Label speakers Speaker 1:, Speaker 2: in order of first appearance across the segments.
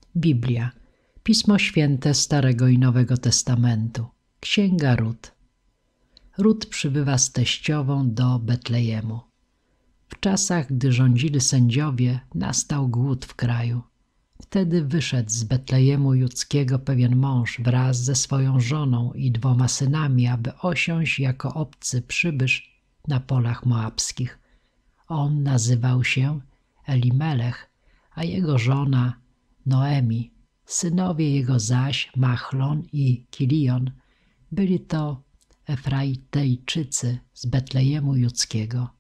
Speaker 1: Biblia, Pismo Święte Starego i Nowego Testamentu, Księga Rut. Rut przybywa z teściową do Betlejemu. W czasach, gdy rządzili sędziowie, nastał głód w kraju. Wtedy wyszedł z Betlejemu Judzkiego pewien mąż wraz ze swoją żoną i 2 synami, aby osiąść jako obcy przybysz na polach moabskich. On nazywał się Elimelech, a jego żona Noemi. Synowie jego zaś, Machlon i Kilion, byli to Efraitejczycy z Betlejemu Judzkiego.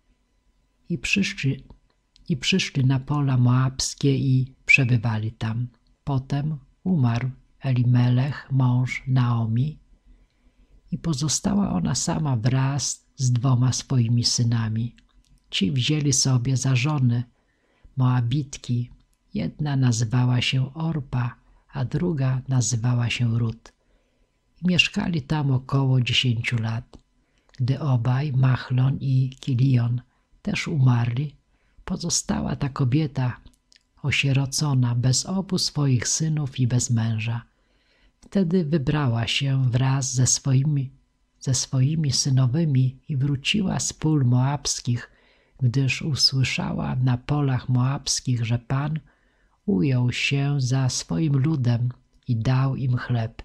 Speaker 1: I przyszli na pola moabskie i przebywali tam. Potem umarł Elimelech, mąż Naomi, i pozostała ona sama wraz z 2 swoimi synami. Ci wzięli sobie za żony Moabitki. Jedna nazywała się Orpa, a druga nazywała się Rut. I mieszkali tam około 10 lat. Gdy obaj, Machlon i Kilion, też umarli, pozostała ta kobieta osierocona, bez obu swoich synów i bez męża. Wtedy wybrała się wraz ze swoimi synowymi i wróciła z pól moabskich, gdyż usłyszała na polach moabskich, że Pan ujął się za swoim ludem i dał im chleb.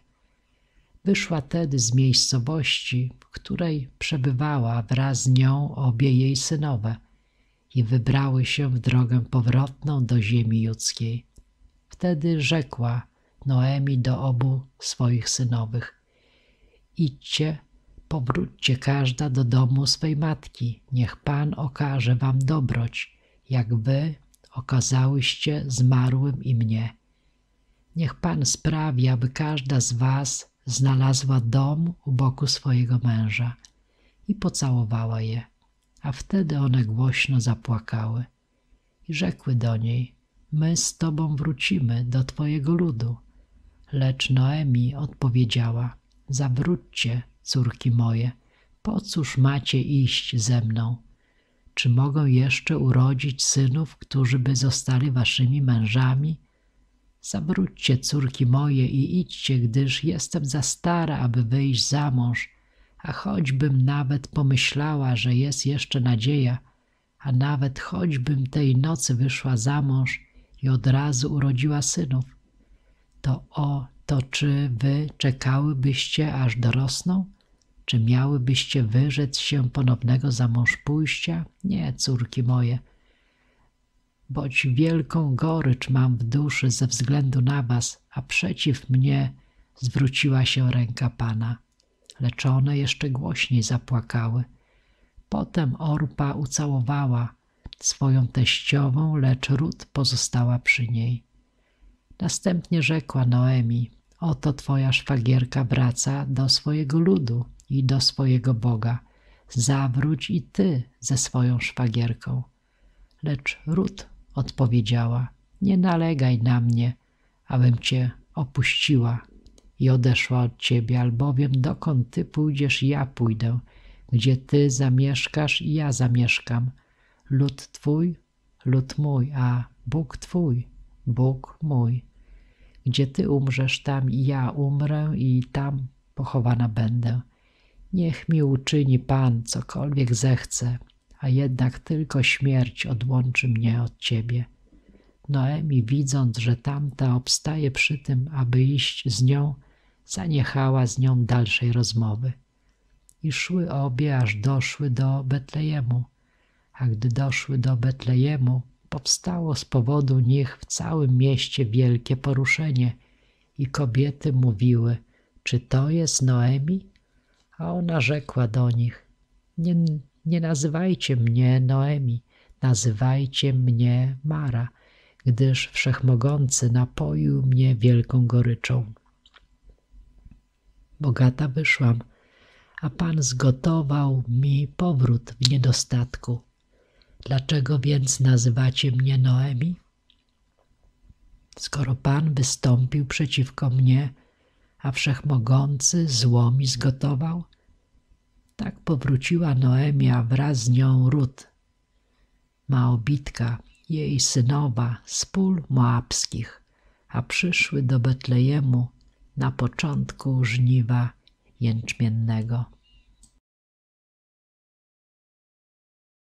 Speaker 1: Wyszła tedy z miejscowości, w której przebywała wraz z nią obie jej synowe, i wybrały się w drogę powrotną do ziemi judzkiej. Wtedy rzekła Noemi do obu swoich synowych: idźcie, powróćcie każda do domu swej matki, niech Pan okaże wam dobroć, jak wy okazałyście zmarłym i mnie. Niech Pan sprawi, aby każda z was znalazła dom u boku swojego męża. I pocałowała je, a wtedy one głośno zapłakały. I rzekły do niej: my z tobą wrócimy do twojego ludu. Lecz Noemi odpowiedziała: zawróćcie, córki moje, po cóż macie iść ze mną? Czy mogę jeszcze urodzić synów, którzy by zostali waszymi mężami? Zawróćcie, córki moje, i idźcie, gdyż jestem za stara, aby wyjść za mąż, a choćbym nawet pomyślała, że jest jeszcze nadzieja, a nawet choćbym tej nocy wyszła za mąż i od razu urodziła synów, to czy wy czekałybyście, aż dorosną? Czy miałybyście wyrzec się ponownego zamążpójścia? Nie, córki moje, boć wielką gorycz mam w duszy ze względu na was, a przeciw mnie zwróciła się ręka Pana. Lecz one jeszcze głośniej zapłakały. Potem Orpa ucałowała swoją teściową, lecz Rut pozostała przy niej. Następnie rzekła Noemi: oto twoja szwagierka wraca do swojego ludu i do swojego Boga. Zawróć i ty ze swoją szwagierką. Lecz Rut odpowiedziała: nie nalegaj na mnie, abym cię opuściła i odeszła od ciebie, albowiem dokąd ty pójdziesz, ja pójdę, gdzie ty zamieszkasz i ja zamieszkam. Lud twój, lud mój, a Bóg twój, Bóg mój. Gdzie ty umrzesz, tam i ja umrę i tam pochowana będę. Niech mi uczyni Pan cokolwiek zechce, a jednak tylko śmierć odłączy mnie od ciebie. Noemi, widząc, że tamta obstaje przy tym, aby iść z nią, zaniechała z nią dalszej rozmowy. I szły obie, aż doszły do Betlejemu. A gdy doszły do Betlejemu, powstało z powodu nich w całym mieście wielkie poruszenie i kobiety mówiły: czy to jest Noemi? A ona rzekła do nich: nie nazywajcie mnie Noemi, nazywajcie mnie Mara, gdyż Wszechmogący napoił mnie wielką goryczą. Bogata wyszłam, a Pan zgotował mi powrót w niedostatku. Dlaczego więc nazywacie mnie Noemi? Skoro Pan wystąpił przeciwko mnie, a Wszechmogący zło mi zgotował? Tak powróciła Noemi, a wraz z nią Rut, Moabitka, jej synowa z pól moabskich, a przyszły do Betlejemu na początku żniwa jęczmiennego.